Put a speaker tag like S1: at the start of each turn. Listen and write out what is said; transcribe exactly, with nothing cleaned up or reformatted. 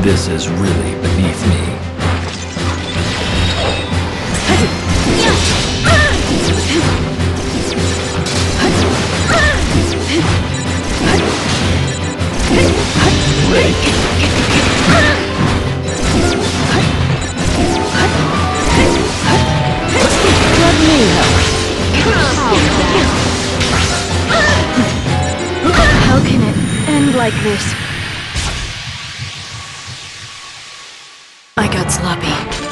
S1: This is really beneath me. Break.
S2: Let me help. How can it end like this? I got sloppy.